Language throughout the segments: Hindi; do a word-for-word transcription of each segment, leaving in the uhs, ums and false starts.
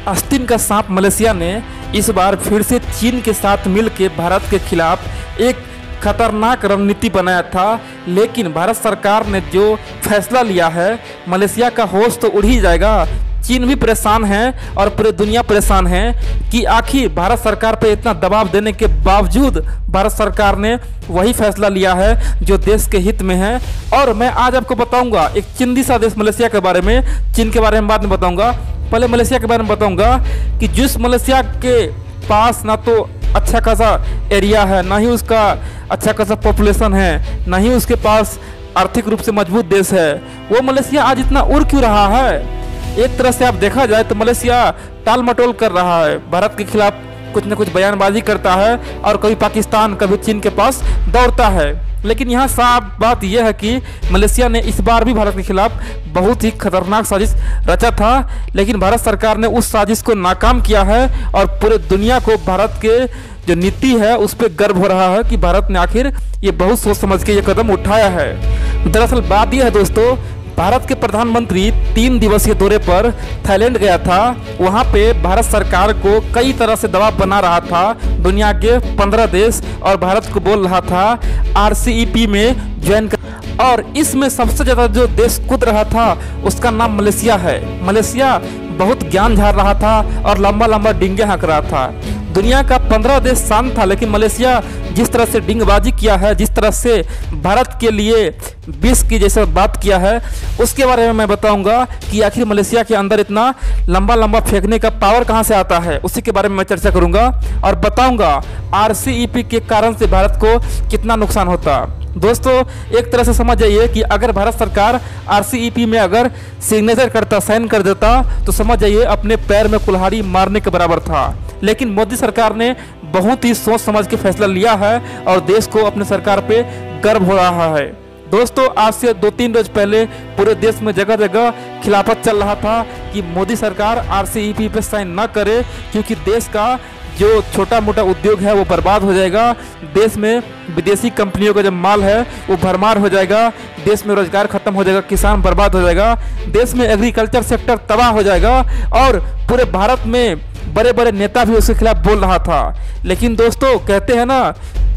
आस्तीन का सांप मलेशिया ने इस बार फिर से चीन के साथ मिलकर भारत के खिलाफ एक खतरनाक रणनीति बनाया था। लेकिन भारत सरकार ने जो फैसला लिया है, मलेशिया का होश तो उड़ ही जाएगा। चीन भी परेशान है और पूरी दुनिया परेशान है कि आखिर भारत सरकार पर इतना दबाव देने के बावजूद भारत सरकार ने वही फैसला लिया है जो देश के हित में है। और मैं आज आपको बताऊंगा एक चिंदी सा देश मलेशिया के बारे में, चीन के बारे में बाद में बताऊंगा। पहले मलेशिया के बारे में बताऊंगा कि जिस मलेशिया के पास ना तो अच्छा खासा एरिया है, ना ही उसका अच्छा खासा पॉपुलेशन है, ना ही उसके पास आर्थिक रूप से मजबूत देश है, वो मलेशिया आज इतना उड़ क्यों रहा है? एक तरह से आप देखा जाए तो मलेशिया टाल मटोल कर रहा है, भारत के खिलाफ कुछ न कुछ बयानबाजी करता है और कभी पाकिस्तान कभी चीन के पास दौड़ता है। लेकिन यहाँ साफ बात यह है कि मलेशिया ने इस बार भी भारत के खिलाफ बहुत ही खतरनाक साजिश रचा था, लेकिन भारत सरकार ने उस साजिश को नाकाम किया है और पूरे दुनिया को भारत के जो नीति है उस पर गर्व हो रहा है कि भारत ने आखिर ये बहुत सोच समझ के ये कदम उठाया है। दरअसल बात यह है दोस्तों, भारत के प्रधानमंत्री तीन दिवसीय दौरे पर थाईलैंड गया था। वहां पे भारत सरकार को कई तरह से दबाव बना रहा था दुनिया के पंद्रह देश, और भारत को बोल रहा था आर सी ई पी में ज्वाइन कर। और इसमें सबसे ज़्यादा जो देश कूद रहा था उसका नाम मलेशिया है। मलेशिया बहुत ज्ञान झाड़ रहा था और लंबा लंबा डिंगे हाँक रहा था। दुनिया का पंद्रह देश शांत था, लेकिन मलेशिया जिस तरह से डिंगबाजी किया है, जिस तरह से भारत के लिए विष की जैसे बात किया है, उसके बारे में मैं बताऊंगा कि आखिर मलेशिया के अंदर इतना लंबा लंबा फेंकने का पावर कहां से आता है, उसी के बारे में मैं चर्चा करूंगा और बताऊंगा आर सी ई पी के कारण से भारत को कितना नुकसान होता। दोस्तों एक तरह से समझ जाइए कि अगर भारत सरकार आर सी ई पी में अगर सिग्नेचर करता, साइन कर देता, तो समझ जाइए अपने पैर में कुल्हाड़ी मारने के बराबर था। लेकिन मोदी सरकार ने बहुत ही सोच समझ के फैसला लिया है और देश को अपने सरकार पे गर्व हो रहा है। दोस्तों आज से दो तीन रोज पहले पूरे देश में जगह जगह खिलाफत चल रहा था कि मोदी सरकार आर सी ई पी पे साइन न करे, क्योंकि देश का जो छोटा मोटा उद्योग है वो बर्बाद हो जाएगा, देश में विदेशी कंपनियों का जो माल है वो भरमार हो जाएगा, देश में रोजगार खत्म हो जाएगा, किसान बर्बाद हो जाएगा, देश में एग्रीकल्चर सेक्टर तबाह हो जाएगा और पूरे भारत में बड़े बड़े नेता भी उसके खिलाफ बोल रहा था। लेकिन दोस्तों कहते हैं ना,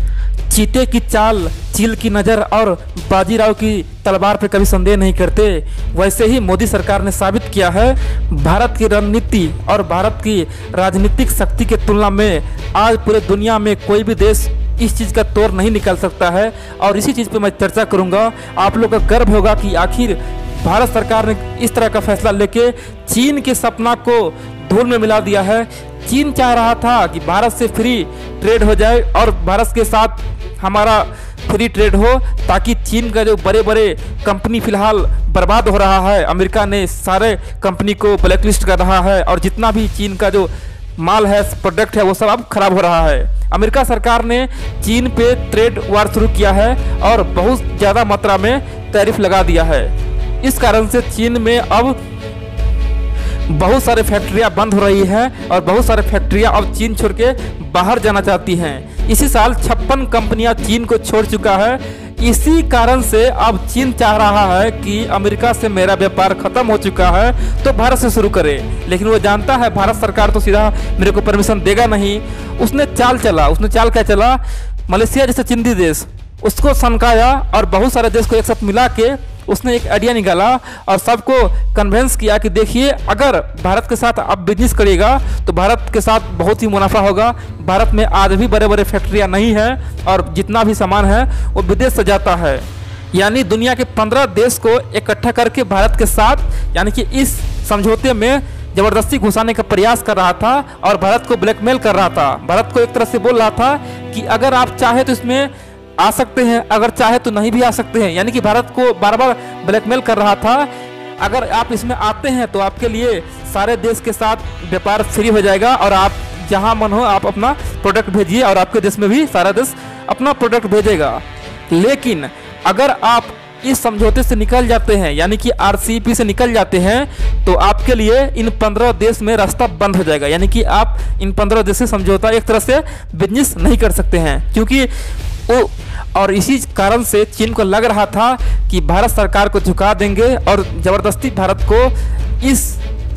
चीते की चाल, चील की नज़र और बाजीराव की तलवार पे कभी संदेह नहीं करते। वैसे ही मोदी सरकार ने साबित किया है भारत की रणनीति और भारत की राजनीतिक शक्ति के तुलना में आज पूरे दुनिया में कोई भी देश इस चीज़ का तोड़ नहीं निकाल सकता है। और इसी चीज़ पे मैं चर्चा करूंगा। आप लोग का गर्व होगा कि आखिर भारत सरकार ने इस तरह का फैसला लेके चीन के सपना को धूल में मिला दिया है। चीन चाह रहा था कि भारत से फ्री ट्रेड हो जाए और भारत के साथ हमारा फ्री ट्रेड हो, ताकि चीन का जो बड़े बड़े कंपनी फिलहाल बर्बाद हो रहा है, अमेरिका ने सारे कंपनी को ब्लैकलिस्ट कर रहा है और जितना भी चीन का जो माल है, प्रोडक्ट है, वो सब अब खराब हो रहा है। अमेरिका सरकार ने चीन पे ट्रेड वार शुरू किया है और बहुत ज़्यादा मात्रा में टैरिफ लगा दिया है। इस कारण से चीन में अब बहुत सारे फैक्ट्रियां बंद हो रही हैं और बहुत सारे फैक्ट्रियां अब चीन छोड़ के बाहर जाना चाहती हैं। इसी साल छप्पन कंपनियां चीन को छोड़ चुका है। इसी कारण से अब चीन चाह रहा है कि अमेरिका से मेरा व्यापार खत्म हो चुका है तो भारत से शुरू करे, लेकिन वो जानता है भारत सरकार तो सीधा मेरे को परमिशन देगा नहीं। उसने चाल चला, उसने चाल क्या चला, मलेशिया जैसे चिंदी देश उसको सनकाया और बहुत सारे देश को एक साथ मिला के उसने एक आइडिया निकाला और सबको कन्वेंस किया कि देखिए अगर भारत के साथ आप बिजनेस करिएगा तो भारत के साथ बहुत ही मुनाफा होगा। भारत में आज भी बड़े बड़े फैक्ट्रियां नहीं हैं और जितना भी सामान है वो विदेश से जाता है। यानी दुनिया के पंद्रह देश को इकट्ठा करके भारत के साथ यानी कि इस समझौते में ज़बरदस्ती घुसाने का प्रयास कर रहा था और भारत को ब्लैकमेल कर रहा था। भारत को एक तरह से बोल रहा था कि अगर आप चाहे तो इसमें आ सकते हैं, अगर चाहे तो नहीं भी आ सकते हैं। यानी कि भारत को बार बार ब्लैकमेल कर रहा था, अगर आप इसमें आते हैं तो आपके लिए सारे देश के साथ व्यापार फ्री हो जाएगा और आप जहां मन हो आप अपना प्रोडक्ट भेजिए और आपके देश में भी सारा देश अपना प्रोडक्ट भेजेगा। लेकिन अगर आप इस समझौते से निकल जाते हैं यानी कि आर सी ई पी से निकल जाते हैं तो आपके लिए इन पंद्रह देश में रास्ता बंद हो जाएगा। यानी कि आप इन पंद्रह देश से समझौता एक तरह से बिजनेस नहीं कर सकते हैं, क्योंकि वो और इसी कारण से चीन को लग रहा था कि भारत सरकार को झुका देंगे और ज़बरदस्ती भारत को इस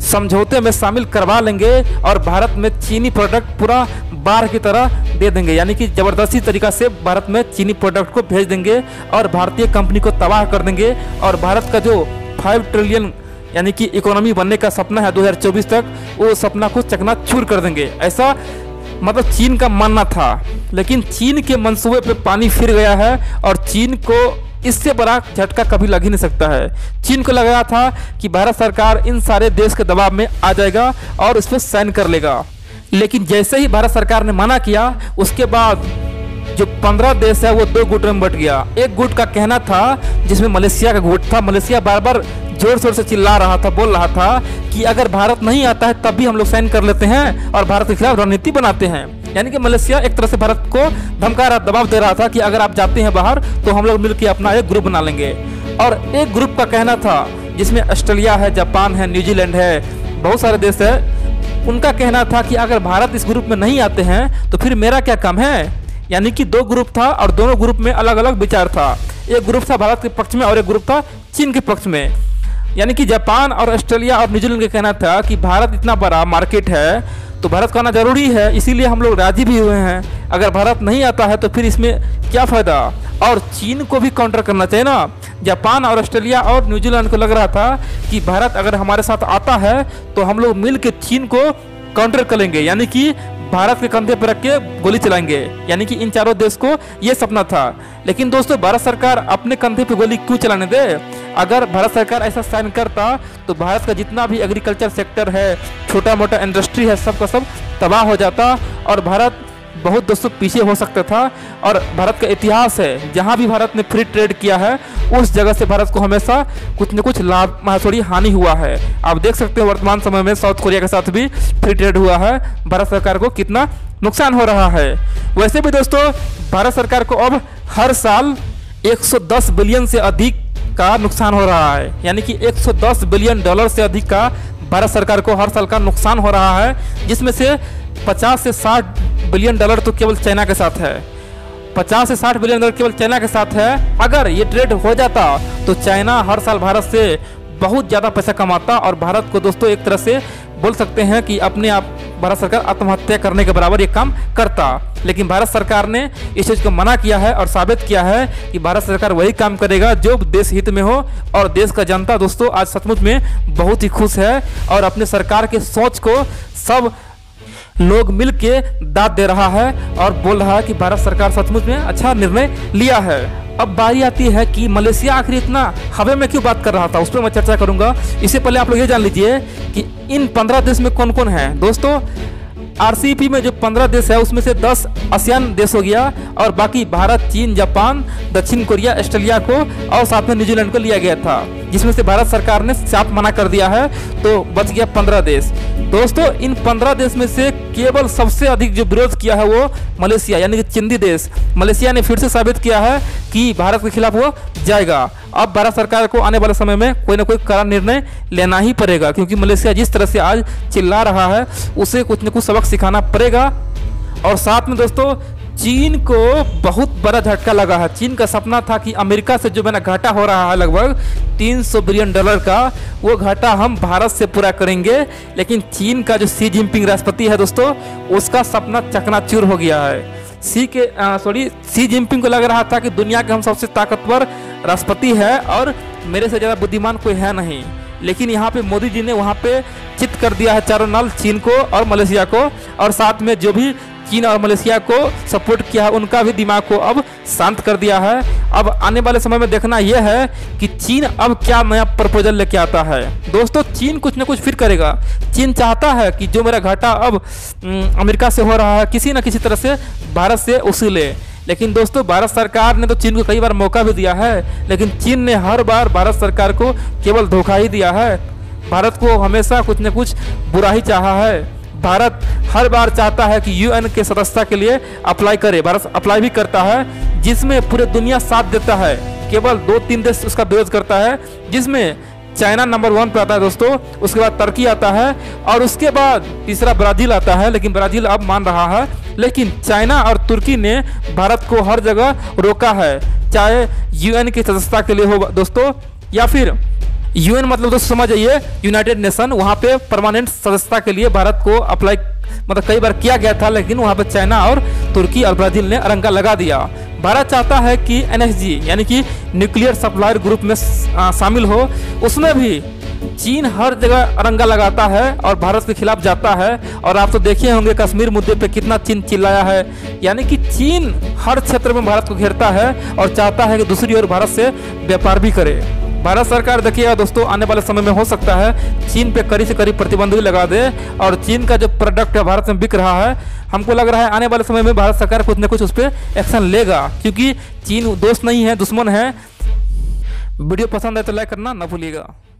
समझौते में शामिल करवा लेंगे और भारत में चीनी प्रोडक्ट पूरा बाढ़ की तरह दे देंगे, यानी कि ज़बरदस्ती तरीका से भारत में चीनी प्रोडक्ट को भेज देंगे और भारतीय कंपनी को तबाह कर देंगे। और भारत का जो फाइव ट्रिलियन यानी कि इकोनॉमी बनने का सपना है दो हज़ार चौबीस तक, वो सपना को चकनाचूर कर देंगे, ऐसा मतलब चीन का मानना था। लेकिन चीन के मंसूबे पे पानी फिर गया है और चीन को इससे बड़ा झटका कभी लग ही नहीं सकता है। चीन को लग रहा था कि भारत सरकार इन सारे देश के दबाव में आ जाएगा और इस पर साइन कर लेगा, लेकिन जैसे ही भारत सरकार ने मना किया उसके बाद जो पंद्रह देश है वो दो गुट में बट गया। एक गुट का कहना था, जिसमें मलेशिया का गुट था, मलेशिया बार बार जोर शोर से चिल्ला रहा था, बोल रहा था कि अगर भारत नहीं आता है तब भी हम लोग साइन कर लेते हैं और भारत के खिलाफ रणनीति बनाते हैं। यानी कि मलेशिया एक तरह से भारत को धमका रहा, दबाव दे रहा था कि अगर आप जाते हैं बाहर तो हम लोग मिलकर अपना एक ग्रुप बना लेंगे। और एक ग्रुप का कहना था जिसमें ऑस्ट्रेलिया है, जापान है, न्यूजीलैंड है, बहुत सारे देश है, उनका कहना था कि अगर भारत इस ग्रुप में नहीं आते हैं तो फिर मेरा क्या काम है। यानी कि दो ग्रुप था और दोनों ग्रुप में अलग अलग विचार था। एक ग्रुप था भारत के पक्ष में और एक ग्रुप था चीन के पक्ष में। यानी कि जापान और ऑस्ट्रेलिया और न्यूजीलैंड का कहना था कि भारत इतना बड़ा मार्केट है तो भारत को आना जरूरी है, इसीलिए हम लोग राजी भी हुए हैं। अगर भारत नहीं आता है तो फिर इसमें क्या फ़ायदा। और चीन को भी काउंटर करना चाहिए ना। जापान और ऑस्ट्रेलिया और न्यूजीलैंड को लग रहा था कि भारत अगर हमारे साथ आता है तो हम लोग मिल के चीन को काउंटर करेंगे, यानी कि भारत के कंधे पर रख के गोली चलाएंगे। यानी कि इन चारों देश को ये सपना था। लेकिन दोस्तों, भारत सरकार अपने कंधे पे गोली क्यों चलाने दे। अगर भारत सरकार ऐसा साइन करता तो भारत का जितना भी एग्रीकल्चर सेक्टर है, छोटा मोटा इंडस्ट्री है, सब का सब तबाह हो जाता और भारत बहुत दोस्तों पीछे हो सकता था। और भारत का इतिहास है, जहाँ भी भारत ने फ्री ट्रेड किया है उस जगह से भारत को हमेशा कुछ न कुछ लाभ थोड़ी हानि हुआ है। आप देख सकते हो वर्तमान समय में साउथ कोरिया के साथ भी फ्री ट्रेड हुआ है, भारत सरकार को कितना नुकसान हो रहा है। वैसे भी दोस्तों, भारत सरकार को अब हर साल एक सौ दस बिलियन से अधिक का नुकसान हो रहा है, यानी कि एक सौ दस बिलियन डॉलर से अधिक का भारत सरकार को हर साल का नुकसान हो रहा है, जिसमें से पचास से साठ बिलियन डॉलर तो केवल चाइना के साथ है। पचास से साठ बिलियन डॉलर केवल चाइना के साथ है। अगर ये ट्रेड हो जाता तो चाइना हर साल भारत से बहुत ज़्यादा पैसा कमाता और भारत को दोस्तों एक तरह से बोल सकते हैं कि अपने आप भारत सरकार आत्महत्या करने के बराबर ये काम करता। लेकिन भारत सरकार ने इस चीज़ को मना किया है और साबित किया है कि भारत सरकार वही काम करेगा जो देश हित में हो। और देश का जनता दोस्तों आज सचमुच में बहुत ही खुश है और अपने सरकार के सोच को सब लोग मिल के दाद दे रहा है और बोल रहा है कि भारत सरकार सचमुच में अच्छा निर्णय लिया है। अब बारी आती है कि मलेशिया आखिर इतना हवा में क्यों बात कर रहा था, उस पर मैं चर्चा करूंगा। इससे पहले आप लोग ये जान लीजिए कि इन पंद्रह देश में कौन कौन है। दोस्तों, आरसीईपी में जो पंद्रह देश है उसमें से दस आसियान देश हो गया और बाकी भारत, चीन, जापान, दक्षिण कोरिया, ऑस्ट्रेलिया को और साथ में न्यूजीलैंड को लिया गया था, जिसमें से भारत सरकार ने साफ मना कर दिया है, तो बच गया पंद्रह देश। दोस्तों, इन पंद्रह देश में से केवल सबसे अधिक जो विरोध किया है वो मलेशिया यानी कि चिंदी देश। मलेशिया ने फिर से साबित किया है कि भारत के खिलाफ वो जाएगा। अब भारत सरकार को आने वाले समय में कोई ना कोई कड़ा निर्णय लेना ही पड़ेगा, क्योंकि मलेशिया जिस तरह से आज चिल्ला रहा है उसे कुछ न कुछ सबक सिखाना पड़ेगा। और साथ में दोस्तों, चीन को बहुत बड़ा झटका लगा है। चीन का सपना था कि अमेरिका से जो मैंने घाटा हो रहा है लगभग तीन सौ बिलियन डॉलर का, वो घाटा हम भारत से पूरा करेंगे। लेकिन चीन का जो शी जिनपिंग राष्ट्रपति है दोस्तों, उसका सपना चकनाचूर हो गया है। सी के सॉरी शी जिनपिंग को लग रहा था कि दुनिया के हम सबसे ताकतवर राष्ट्रपति है और मेरे से ज़्यादा बुद्धिमान कोई है नहीं। लेकिन यहाँ पे मोदी जी ने वहाँ पे चित कर दिया है चारों नल, चीन को और मलेशिया को, और साथ में जो भी चीन और मलेशिया को सपोर्ट किया है उनका भी दिमाग को अब शांत कर दिया है। अब आने वाले समय में देखना यह है कि चीन अब क्या नया प्रपोजल लेके आता है। दोस्तों, चीन कुछ ना कुछ फिर करेगा। चीन चाहता है कि जो मेरा घाटा अब अमेरिका से हो रहा है किसी न किसी तरह से भारत से उसूले। लेकिन दोस्तों, भारत सरकार ने तो चीन को कई बार मौका भी दिया है, लेकिन चीन ने हर बार भारत सरकार को केवल धोखा ही दिया है। भारत को हमेशा कुछ न कुछ बुरा ही चाहा है। भारत हर बार चाहता है कि यूएन के सदस्यता के लिए अप्लाई करे। भारत अप्लाई भी करता है, जिसमें पूरे दुनिया साथ देता है। केवल दो तीन देश उसका विरोध करता है, जिसमें चाइना नंबर वन पे आता है दोस्तों, उसके बाद तुर्की आता है और उसके बाद तीसरा ब्राज़ील आता है। लेकिन ब्राज़ील अब मान रहा है, लेकिन चाइना और तुर्की ने भारत को हर जगह रोका है, चाहे यूएन की सदस्यता के लिए हो दोस्तों या फिर यूएन मतलब तो समझ जाइए यूनाइटेड नेशन, वहाँ पे परमानेंट सदस्यता के लिए भारत को अप्लाई मतलब कई बार किया गया था, लेकिन वहाँ पे चाइना और तुर्की और ब्राज़ील ने अरंगा लगा दिया। भारत चाहता है कि एनएसजी यानी कि न्यूक्लियर सप्लायर ग्रुप में शामिल हो, उसमें भी चीन हर जगह अरंगा लगाता है और भारत के खिलाफ जाता है। और आप तो देखे होंगे कश्मीर मुद्दे पे कितना चीन चिल्लाया है, यानी कि चीन हर क्षेत्र में भारत को घेरता है और चाहता है कि दूसरी ओर भारत से व्यापार भी करे। भारत सरकार देखिएगा दोस्तों, आने वाले समय में हो सकता है चीन पे कड़ी से कड़ी प्रतिबंध भी लगा दे, और चीन का जो प्रोडक्ट है भारत में बिक रहा है, हमको लग रहा है आने वाले समय में भारत सरकार कुछ न कुछ उस पर एक्शन लेगा, क्योंकि चीन दोस्त नहीं है, दुश्मन है। वीडियो पसंद है तो लाइक करना ना भूलिएगा।